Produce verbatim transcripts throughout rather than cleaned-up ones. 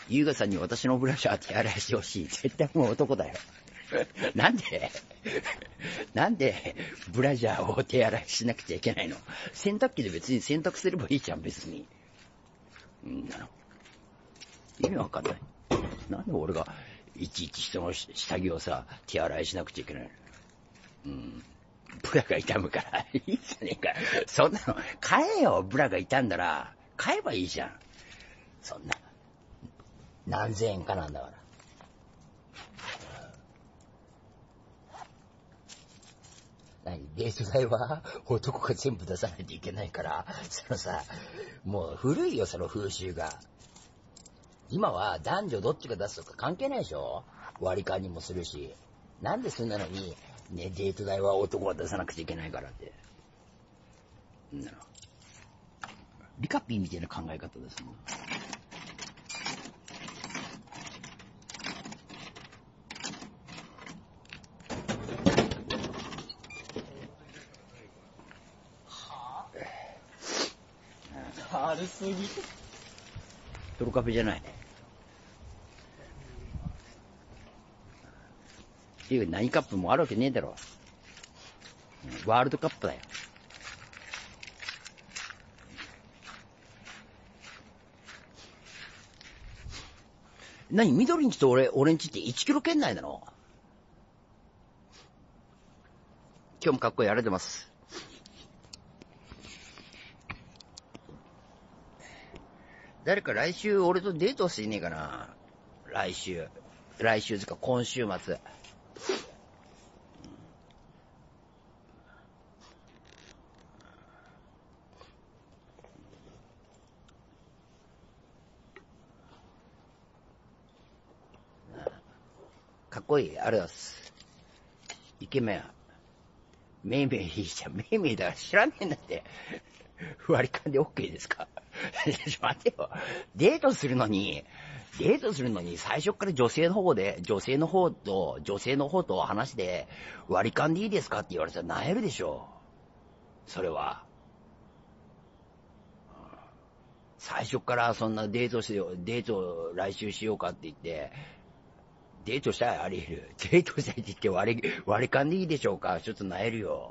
優雅さんに私のブラジャー手洗いしてほしい。絶対もう男だよ。なんでなんでブラジャーを手洗いしなくちゃいけないの？洗濯機で別に洗濯すればいいじゃん、別に。んなの。意味わかんない。なんで俺がいちいち人の下着をさ、手洗いしなくちゃいけないの？うん。ブラが痛むから。いいじゃねえか。そんなの、買えよ、ブラが痛んだら。買えばいいじゃん。そんな。何千円かなんだから。何？デート代は男が全部出さないといけないから、そのさ、もう古いよ、その風習が。今は男女どっちが出すとか関係ないでしょ？割り勘にもするし。なんでそんなのに、ね、デート代は男が出さなくちゃいけないからって。んなの。リカピーみたいな考え方ですもん。 軽すぎ。 トロカフェじゃない。いや、何カップもあるわけねえだろ。ワールドカップだよ。何？緑んちと俺、俺んちっていちキロ圏内なの？今日もかっこいい、ありがとうございます。誰か来週俺とデートしていねえかな。来週。来週つか今週末。かっこいい、ありがとうございます。イケメン。メイメイいいじゃん。メイメイだから知らねえんだって。割り勘で OK ですか？ちょっと待てよ。デートするのに、デートするのに最初から女性の方で、女性の方と、女性の方と話して割り勘でいいですかって言われたら萎えるでしょ。それは。最初からそんなデートしよう、デート来週しようかって言って、デートしたいあり得る。デートしたいって言って割り、割り勘でいいでしょうか。ちょっと萎えるよ。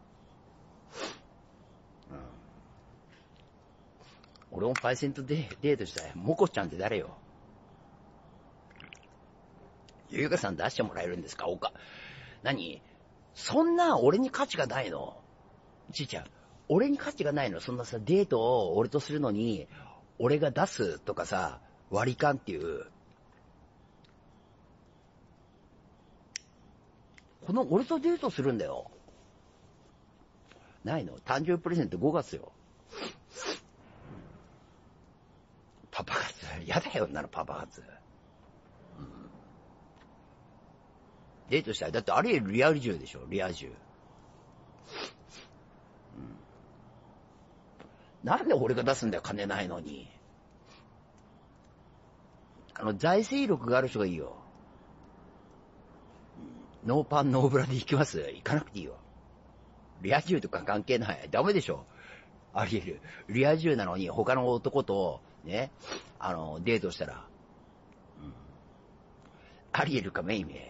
うん、俺もパイセンとデートしたい。モコちゃんって誰よ？ゆうかさん出してもらえるんですか？おか、何？そんな俺に価値がないの？ちいちゃん、俺に価値がないの？そんなさ、デートを俺とするのに、俺が出すとかさ、割り勘っていう。この俺とデートするんだよ。ないの？誕生日プレゼントごがつよ。パパ活。やだよ、なのパパ活。うん、デートしたい。だってあれリアル充でしょ、リア充。うん、なんで俺が出すんだよ、金ないのに。あの、財政力がある人がいいよ。ノーパンノーブラで行きます？行かなくていいよ。リア充とか関係ない。ダメでしょ。あり得る。リア充なのに他の男とね、あの、デートしたら。うん、あり得るか、メイメイ。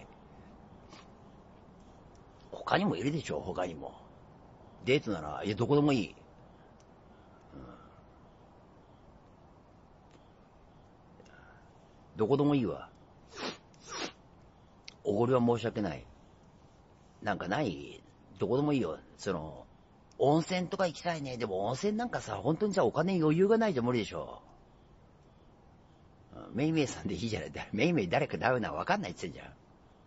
他にもいるでしょ、他にも。デートなら、いや、どこでもいい。うん、どこでもいいわ。おごりは申し訳ない。なんかない？どこでもいいよ。その、温泉とか行きたいね。でも温泉なんかさ、本当にさ、お金余裕がないと無理でしょ。メイメイさんでいいじゃない。メイメイ誰かダウナーわかんないって言ってんじゃん。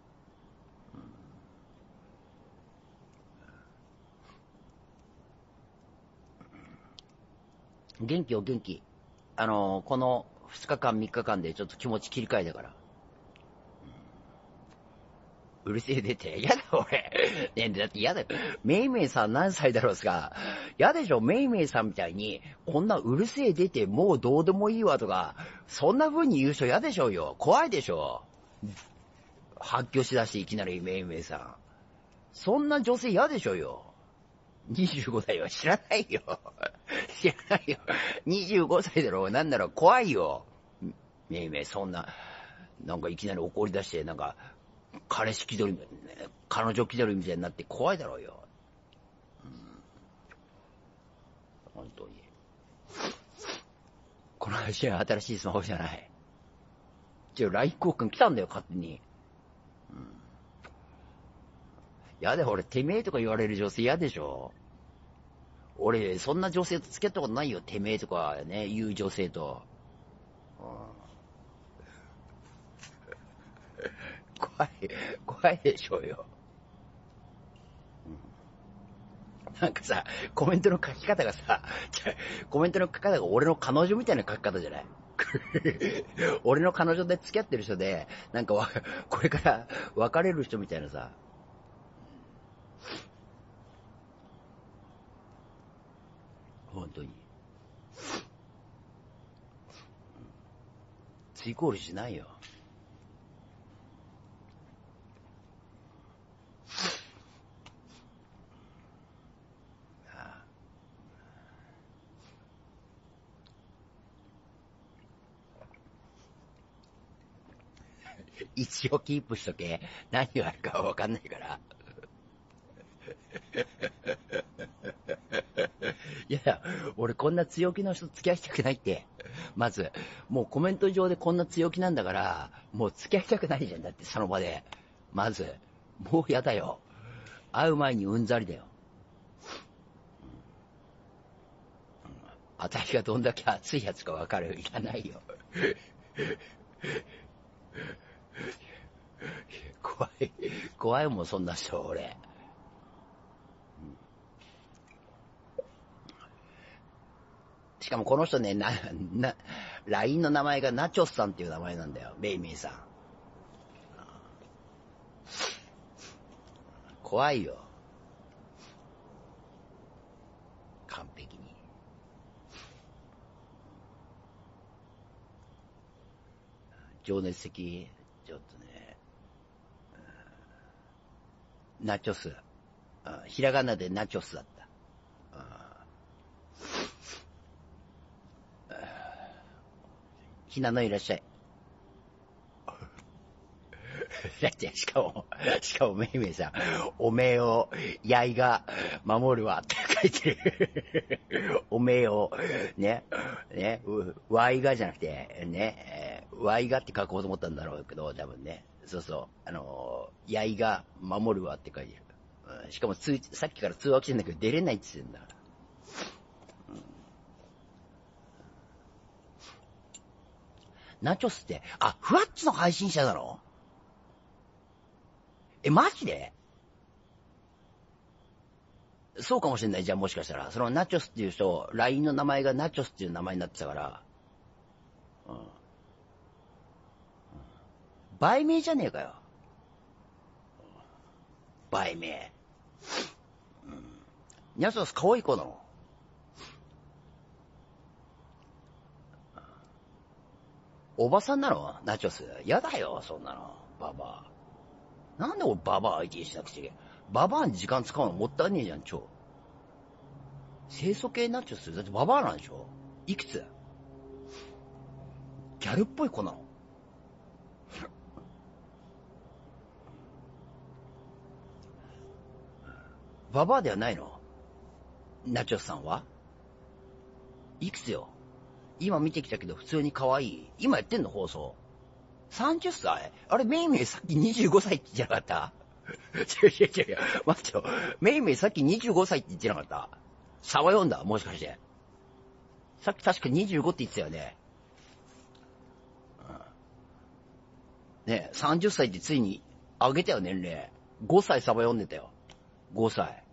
うん、元気よ、元気。あのー、このふつかかんみっかかんでちょっと気持ち切り替えたから。うるせえ出て。やだ俺。ねえ、だってやだよ。メイメイさん何歳だろうすか。やでしょ、メイメイさんみたいに、こんなうるせえ出てもうどうでもいいわとか、そんな風に言う人やでしょうよ。怖いでしょ。発狂しだしていきなりメイメイさん。そんな女性やでしょうよ。にじゅうごだいは知らないよ。知らないよ。にじゅうごさいだろう。なんだろう。怖いよ。 めいめい、そんな、なんかいきなり怒り出して、なんか、彼氏気取り、彼女気取りみたいになって怖いだろうよ。うん、本当に。この話は新しいスマホじゃない。ちょ、ライン 交換来たんだよ、勝手に。うん。やだ、俺、てめえとか言われる女性嫌でしょ。俺、そんな女性と付き合ったことないよ、てめえとかね、言う女性と。うん、怖い、怖いでしょうよ。うん、なんかさ、コメントの書き方がさ、コメントの書き方が俺の彼女みたいな書き方じゃない？俺の彼女で付き合ってる人で、なんかわ、これから別れる人みたいなさ。本当に。ツイコールしないよ。一応キープしとけ。何があるかわかんないから。いやいや、俺こんな強気の人付き合いたくないって。まず、もうコメント上でこんな強気なんだから、もう付き合いたくないじゃん。だってその場で。まず、もうやだよ。会う前にうんざりだよ。あたりがどんだけ熱いやつかわかる。いらないよ。怖い。怖いもん、そんな人、俺。しかもこの人ね、な、な、ライン の名前がナチョスさんっていう名前なんだよ。メイメイさん。怖いよ。完璧に。情熱的、ちょっとね。ナチョス。ひらがなでナチョスだった。ひなのいらっしゃい。だってしかも、しかもめいめいさん、おめえを、やいが守るわって書いてる。おめえを、ね、ね、わいがじゃなくて、ね、わいがって書こうと思ったんだろうけど、多分ね、そうそう、あの、やいが守るわって書いてる。しかも通さっきから通話来てんだけど、出れないって言ってんだ。ナチョスって、あ、フワッチの配信者だろ？え、マジで？そうかもしれない。じゃあもしかしたら。そのナチョスっていう人、ライン の名前がナチョスっていう名前になってたから。うん。売名じゃねえかよ。売名。うん。ナチョス可愛い子なの？おばさんなの？ナチョス。やだよ、そんなの。ババア。なんで俺ババア相手にしなくちゃいけない？ババアに時間使うのもったいねえじゃん、超。清楚系ナチョス？だってババアなんでしょ？いくつ？ギャルっぽい子なの？ババアではないの？ナチョスさんはいくつよ？今見てきたけど普通に可愛い。今やってんの放送。さんじゅっさい？あれ、メイメイさっきにじゅうごさいって言ってなかった？違う違う違う違う。待ってよ。メイメイさっきにじゅうごさいって言ってなかった？差は読んだ？もしかして。さっき確かにじゅうごって言ってたよね。うん、ねえ、さんじゅっさいってついに上げたよ、年齢。ごさい差は読んでたよ。ごさい。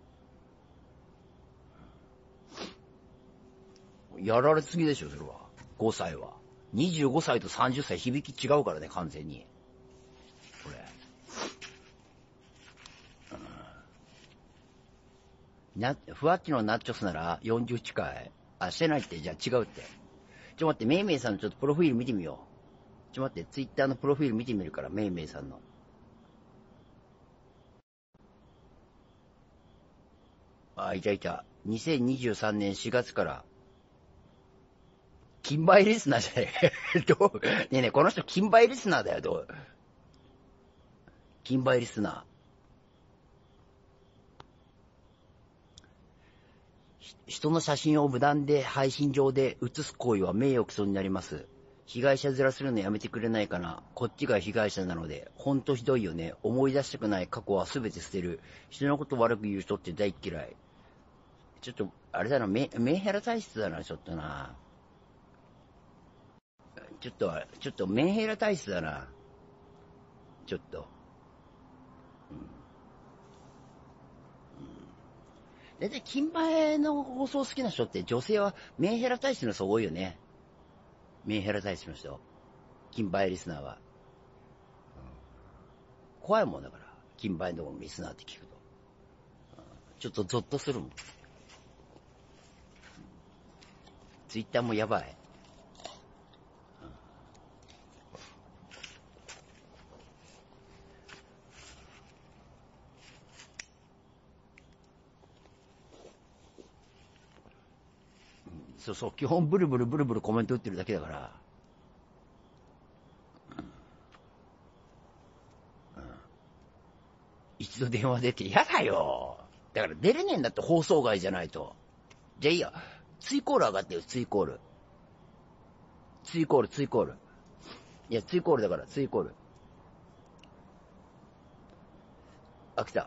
やられすぎでしょ、それは。ごさいは。にじゅうごさいとさんじゅっさい響き違うからね、完全に。これ。うん、な、ふわっちのナッチョスならよんじゅう近い。あ、してないって、じゃあ違うって。ちょ待って、めいめいさんのちょっとプロフィール見てみよう。ちょ待って、ツイッターのプロフィール見てみるから、めいめいさんの。あ、いたいた。にせんにじゅうさんねんしがつから、昨金梅リスナーじゃねえ。どうねえねえ、この人金梅リスナーだよ、どう金梅リスナー。人の写真を無断で配信上で写す行為は名誉毀損になります。被害者面するのやめてくれないかな。こっちが被害者なので。ほんとひどいよね。思い出したくない過去はすべて捨てる。人のこと悪く言う人って大嫌い。ちょっと、あれだな、メメンヘラ体質だな、ちょっとな。ちょっと、ちょっとメンヘラ体質だな。ちょっと。だいたい金前の放送好きな人って女性はメンヘラ体質の人多いよね。メンヘラ体質の人。金前リスナーは。うん、怖いもんだから。金前のリスナーって聞くと。うん、ちょっとゾッとするもん。ツイッターもやばい。そうそう、基本ブルブルブルブルコメント打ってるだけだから。うんうん、一度電話出て嫌だよ。だから出れねえんだって放送外じゃないと。じゃあいいや。ツイコール上がってよ、ツイコール。ツイコール、ツイコール。いや、ツイコールだから、ツイコール。あ、来た。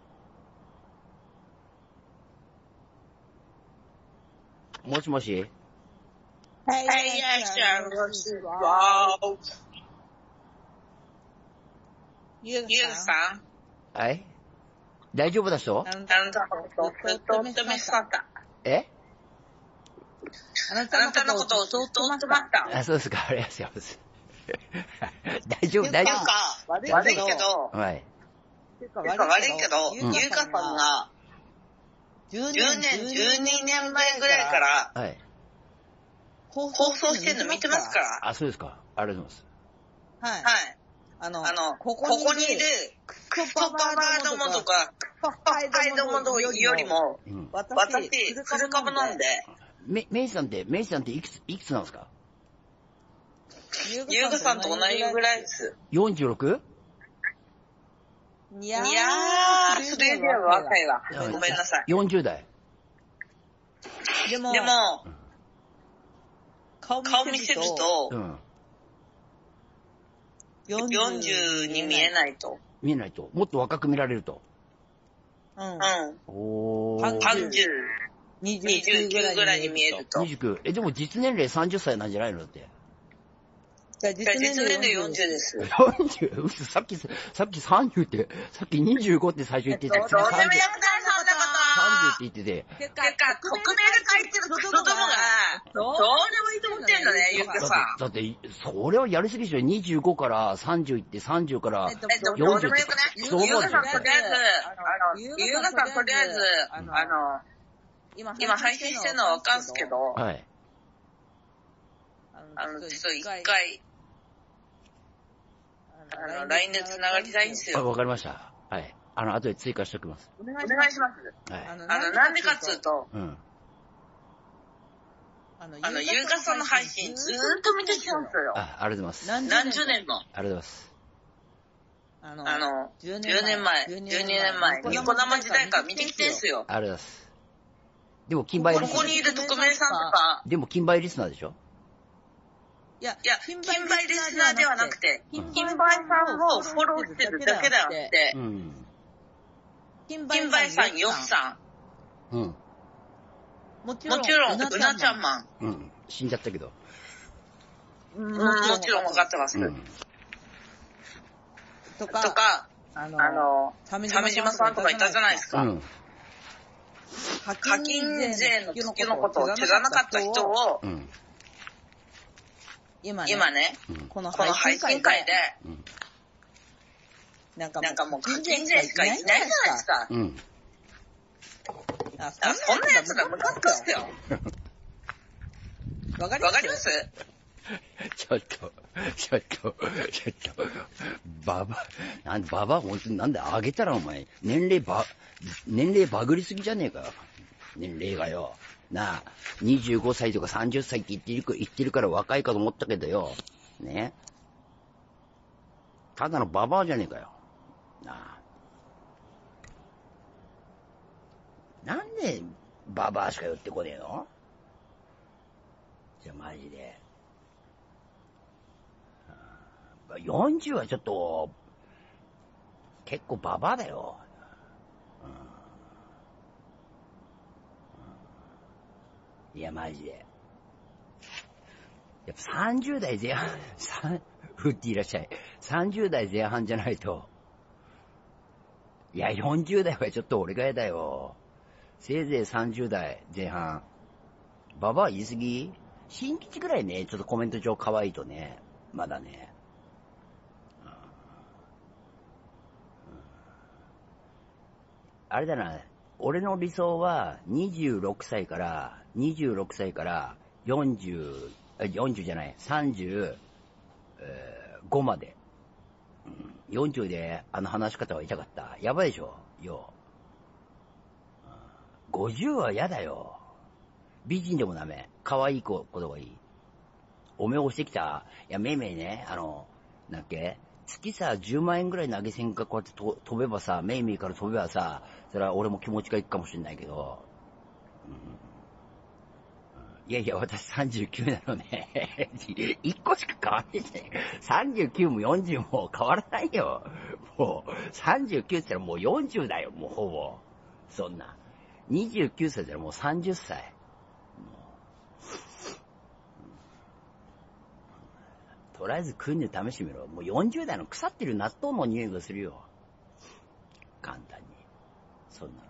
もしもしはい、いらっしゃいませ。わー。ゆうさん。 はい、大丈夫だ人？ あなたのことをとってもした。 え？ あなたのことをとってもした。 あ、そうですか。ありがとうございます。大丈夫、大丈夫。 悪いけど、 はい。 悪いけど、ゆうかさんが、じゅうねん、じゅうにねんまえぐらいから、 はい。 放送してるの見てますから。 あ、そうですか。ありがとうございます。 はい。はい。あの、あのここにいる、クソババアどもとか、クソハイどもよりも、うん、私、フル株なんで。 メイさんって、メイさんっていくつ、いくつなんですか？ ゆうかさんと同じぐらいです。 よんじゅうろく？ いやー、それでは若いわ。ごめんなさい。 よんじゅう代。 でも、でも、顔見せると、うん、よんじゅうに見えないと。 見えないと。もっと若く見られると。 うん。うん。 おー。 さんじゅう、にじゅうきゅうぐらいに見えると。 にじゅうきゅう。え、でも実年齢さんじゅっさいなんじゃないのだって。 実年齢よんじゅうです。 よんじゅう？ 嘘、さっき、さっきさんじゅうって、さっきにじゅうごって最初言ってた。 どうでもよくない、そんなこと。 さんじゅうって言ってて。 てか、匿名で書いてるクソどもが、どうでもいいと思ってんのね、ゆうかさん。 だって、それはやりすぎでしょ。にじゅうごからさんじゅういって、さんじゅうからよんじゅうって。どうでもよくない？ゆうかさんとりあえず、あの、ゆうかさんとりあえず、あの、今配信してるのはわかんすけど、 はい。 あの、ちょっと一回、あの、ライン で繋がりたいんですよ。 わかりました。はい。あの、後で追加しておきます。 お願いします。 はい。 あの、なんでかっつうと、 うん。 あの、ゆうかさんの配信ずーっと見てきたんですよ。 あ、ありがとうございます。 何十年も。 ありがとうございます。 あの、じゅうねんまえ、じゅうにねんまえ、ニコ生時代から見てきてんすよ。 ありがとうございます。でも、金梅リスナー。 ここにいる匿名さんとか。 でも、金梅リスナーでしょ？ いや、金梅リスナーではなくて、金梅さんをフォローしてるだけではなくて、うん、金梅さん、よっさん。うん。 もちろん、うなちゃんマン。 うん。死んじゃったけど。 うん、もちろん分かってます。うん、とか、とか、あの、鮫島さんとかいたじゃないですか。うん、課金税の時のことを知らなかった人を、うん、今ね、今ね、この配信会で、うん、なんかもう課金税しかいないじゃないですか。うん、あ、そんなやつがムカつくっすよ。わかりますちょっと、ちょっと、ちょっと、ババ、なんで、ババ、ほんとになんであげたらお前、年齢ば、年齢バグりすぎじゃねえか。 年齢がよ。なあ、にじゅうごさいとかさんじゅっさいって言ってるか、言ってるから若いかと思ったけどよ。ね。ただのババアじゃねえかよ。なあ。なんでババアしか寄ってこねえの？じゃあマジで。よんじゅうはちょっと、結構ババアだよ。いや、マジで。やっぱさんじゅう代前半、フッティいらっしゃい。さんじゅう代前半じゃないと。いや、よんじゅう代はちょっと俺がやだよ。せいぜいさんじゅう代前半。ババア言い過ぎ？新吉ぐらいね、ちょっとコメント上可愛いとね、まだね。あれだな、俺の理想はにじゅうろくさいから、にじゅうろくさいからよんじゅう、よんじゅうじゃない、さんじゅうごまで。よんじゅうであの話し方は痛かった。やばいでしょ、よ。ごじゅうは嫌だよ。美人でもダメ。可愛い子、子がいい。おめえ押してきた。いや、めいめいね、あの、なんだっけ月さ、じゅうまんえんぐらい投げ銭がこうやってと飛べばさ、めいめいから飛べばさ、それは俺も気持ちがいくかもしれないけど、うん、いやいや、私さんじゅうきゅうなのね。いっこしか変わってない。さんじゅうきゅうもよんじゅうも変わらないよ。もう、さんじゅうきゅうって言ったらもうよんじゅうだよ、もうほぼ。そんな。にじゅうきゅうさいだったらもうさんじゅっさい。とりあえず食いぬ試してみろ。もうよんじゅう代の腐ってる納豆の匂いがするよ。簡単に。そんなの。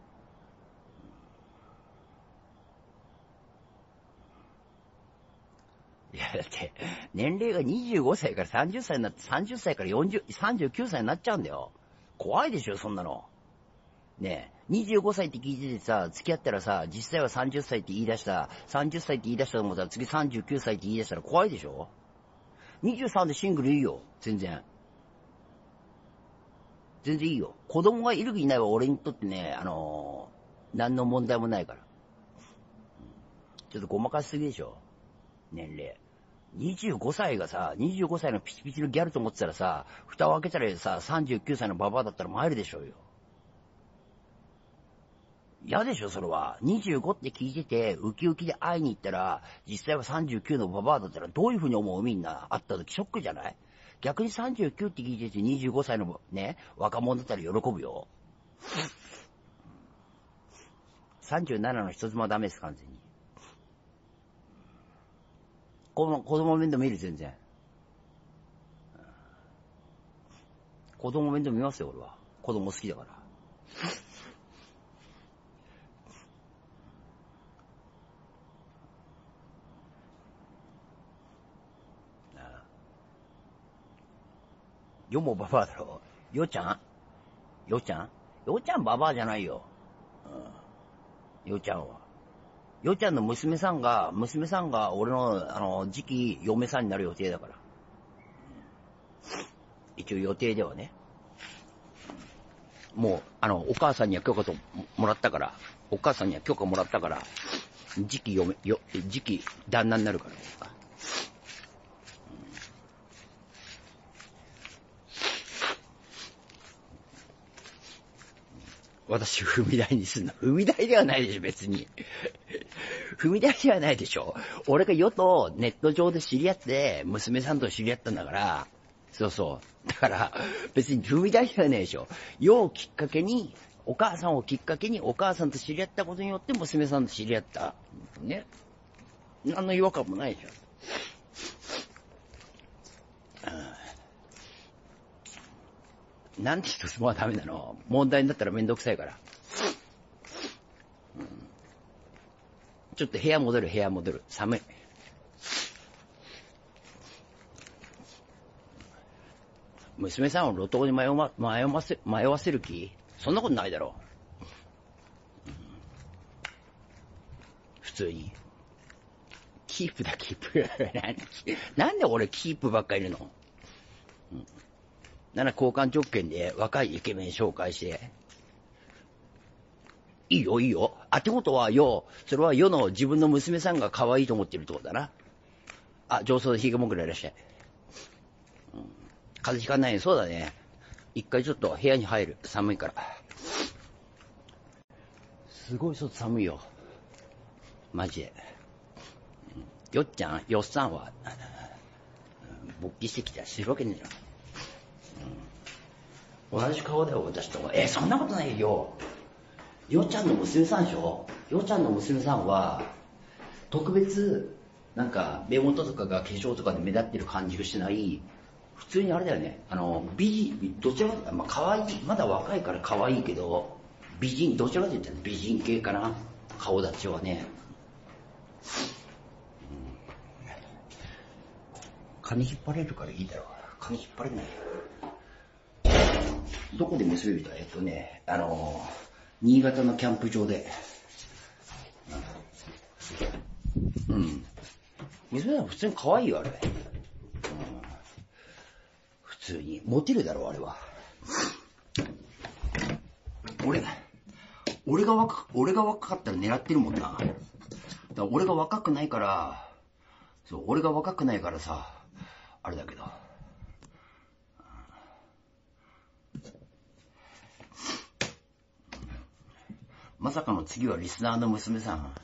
いや、だって、年齢がにじゅうごさいからさんじゅっさいになって、さんじゅっさいからよんじゅう、さんじゅうきゅうさいになっちゃうんだよ。怖いでしょ、そんなの。ねえ、にじゅうごさいって聞いててさ、付き合ったらさ、実際はさんじゅっさいって言い出した、さんじゅっさいって言い出したと思ったら次さんじゅうきゅうさいって言い出したら怖いでしょ？にじゅうさんでシングルいいよ、全然。全然いいよ。子供がいるかいないは俺にとってね、あのー、何の問題もないから。ちょっとごまかしすぎでしょ、年齢。にじゅうごさいがさ、にじゅうごさいのピチピチのギャルと思ってたらさ、蓋を開けたらさ、さんじゅうきゅうさいのババアだったら参るでしょうよ。嫌でしょ、それは。にじゅうごって聞いてて、ウキウキで会いに行ったら、実際はさんじゅうきゅうのババアだったらどういう風に思う？みんな。会った時ショックじゃない？逆にさんじゅうきゅうって聞いててにじゅうごさいのね、若者だったら喜ぶよ。さんじゅうななの一つもダメです、完全に。子供、子供面倒見る、全然。子供面倒見ますよ、俺は。子供好きだから。よもババアだろ。よちゃんよちゃんよちゃんババアじゃないよ。うん、よちゃんは。よちゃんの娘さんが、娘さんが俺の、あの、次期嫁さんになる予定だから。一応予定ではね。もう、あの、お母さんには許可ともらったから、お母さんには許可もらったから、次期嫁、よ、次期旦那になるから。私、踏み台にすんの。踏み台ではないでしょ、別に。踏み台ではないでしょ。俺が世とネット上で知り合って、娘さんと知り合ったんだから、そうそう。だから、別に踏み台ではないでしょ。世をきっかけに、お母さんをきっかけに、お母さんと知り合ったことによって、娘さんと知り合った。ね。何の違和感もないでしょ。なんで一つもはダメなの？問題になったらめんどくさいから。うん、ちょっと部屋戻る、部屋戻る。寒い。娘さんを路頭に迷わ、迷わせ、迷わせる気？そんなことないだろう。うん、普通に。キープだ、キープ。なんで俺キープばっかりいるの？うん、なら交換条件で若いイケメン紹介して。いいよ、いいよ。 あ、ってことは、よ、それは世の自分の娘さんが可愛いと思ってるってことだな。あ、上層でひげもぐらいいらっしゃい。うん、風邪ひかないよ。そうだね。一回ちょっと部屋に入る。寒いから。すごい外寒いよ。マジで。よっちゃん、よっさんは、勃起してきたら知るわけねえじゃん。うん、同じ顔だよ、私と。えー、そんなことないよ。よっちゃんの娘さんでしょ。よっちゃんの娘さんは、特別、なんか、目元とかが化粧とかで目立ってる感じがしてない、普通にあれだよね。あの、美人、どちらかというと、まあ、可愛い、まだ若いから可愛いけど、美人、どちらかというと美人系かな。顔立ちはね。髪引っ張れるからいいだろう。髪引っ張れないよ。どこで結べた？えっとね、あの、新潟のキャンプ場で。うん。娘さん普通に可愛いよ、あれ。うん、普通に。モテるだろう、あれは。俺、俺が若、俺が若かったら狙ってるもんな。だから俺が若くないから、そう、俺が若くないからさ、あれだけど。まさかの次はリスナーの娘さん。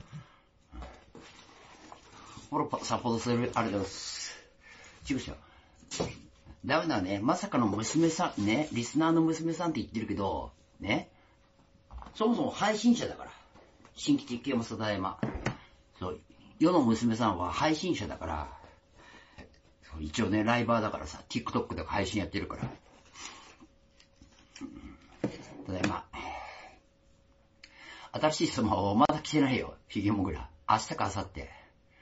ほら、サポートする、あれです。違う違う。ダメだね。まさかの娘さん、ね、リスナーの娘さんって言ってるけど、ね。そもそも配信者だから。新規実験もただいま。そう。世の娘さんは配信者だから、一応ね、ライバーだからさ、TikTok で配信やってるから。ただいま。新しいスマホまだ来てないよ、ヒゲモグラ。明日か明後日。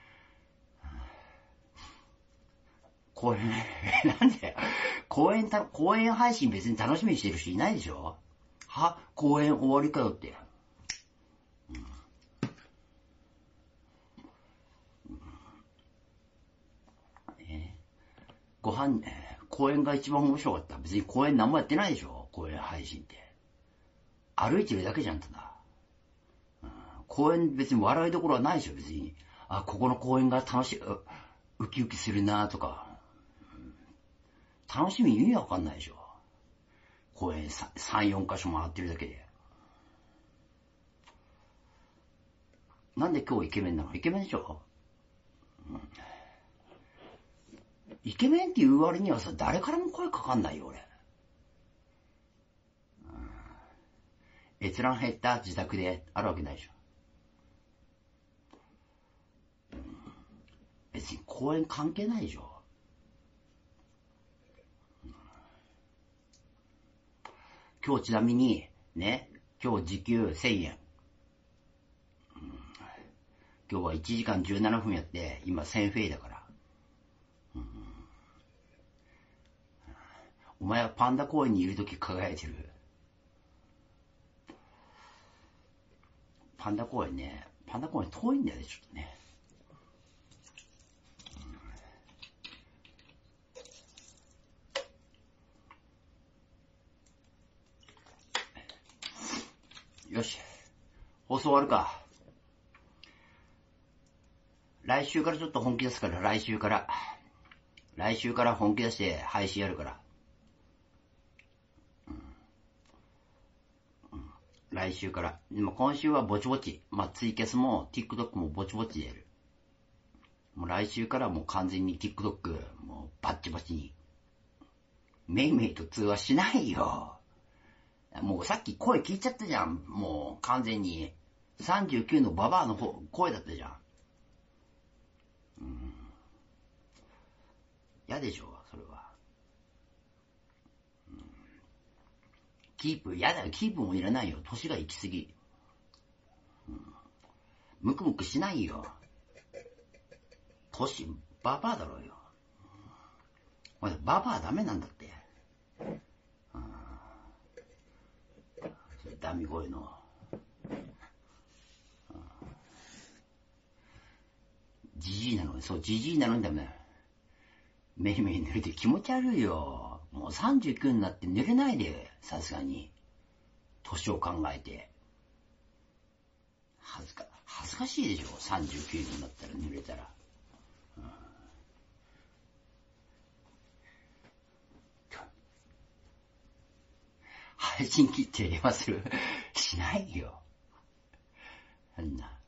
公演、なんで公演た、公演配信別に楽しみにしてる人いないでしょ。は、公演終わりかよって。うんえー、ご飯、公演が一番面白かった。別に公演何もやってないでしょ、公演配信って。歩いてるだけじゃん、ただ。公演別に笑いどころはないでしょ、別に。あ、ここの公演が楽しい、ウキウキするなとか。楽しみ意味わかんないでしょ。公園さん、よんかしょ回ってるだけで。なんで今日イケメンなの？イケメンでしょ、うん、イケメンって言う割にはさ、誰からも声かかんないよ、俺。うん、閲覧減った自宅であるわけないでしょ。うん、別に公演関係ないでしょ。今日ちなみに、ね、今日時給せんえん。うん、今日はいちじかんじゅうななふんやって、今せんフェイだから。うん、お前はパンダ公園にいるとき輝いてる。パンダ公園ね、パンダ公園遠いんだよね、ちょっとね。よし。放送終わるか。来週からちょっと本気出すから、来週から。来週から本気出して配信やるから。うんうん、来週から。でも今週はぼちぼち。まあ、ツイキャスも TikTok もぼちぼちでやる。もう来週からもう完全に TikTok、もうバッチバチに。メイメイと通話しないよ。もうさっき声聞いちゃったじゃん。もう完全に。さんじゅうきゅうのババアの方声だったじゃん。うん。嫌でしょ、それは。うん、キープ、嫌だよ。キープもいらないよ。年が行き過ぎ。うん、ムクムクしないよ。年、ババアだろうよ。お前、ババアダメなんだって。ダミ声の。ジジイなのに、そう、ジジイなのにダメだよ。めいめい寝るって気持ち悪いよ。もうさんじゅうきゅうになって寝れないで、さすがに。年を考えて。 恥ずか、恥ずかしいでしょ。さんじゅうきゅうどになったら濡れたら。うん、配信切って電話するしないよ。あんな。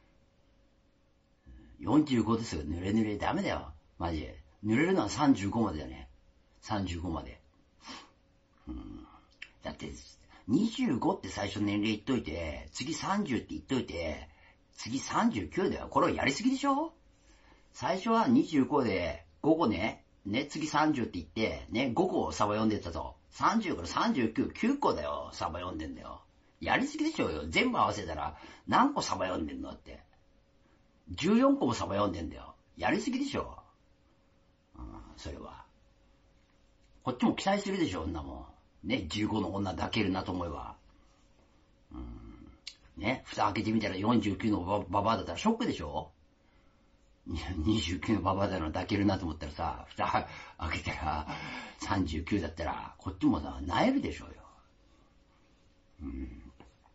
よんじゅうごですよ。濡れ濡れダメだよ。マジで。濡れるのはさんじゅうごまでだね。さんじゅうごまで。うん、だって、にじゅうごって最初年齢言っといて、次さんじゅうって言っといて、次さんじゅうきゅうだよ。これはやりすぎでしょ？最初はにじゅうごで、ごこね、ね、次さんじゅうって言って、ね、ごこサバ読んでたぞ。さんじゅうからさんじゅうきゅう、きゅうこだよ、サバ読んでんだよ。やりすぎでしょうよ。全部合わせたら、何個サバ読んでんのって。じゅうよんこもサバ読んでんだよ。やりすぎでしょ。うん、それは。こっちも期待するでしょ、女も。ね、じゅうごの女抱けるなと思えば。うん、ね、蓋開けてみたらよんじゅうきゅうのババアだったらショックでしょ。にじゅうきゅうのババアだの抱けるなと思ったらさ、蓋開けたらさんじゅうきゅうだったら、こっちもさ、萎えるでしょうよ。うんうん、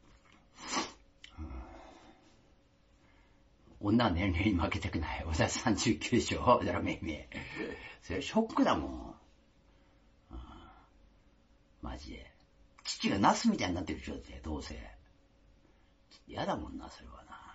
女は年齢に負けたくない。俺はさんじゅうきゅうでしょ。だからめいめい。それショックだもん。うん、マジで。父がナスみたいになってるでしょ、どうせ。嫌だもんな、それはな。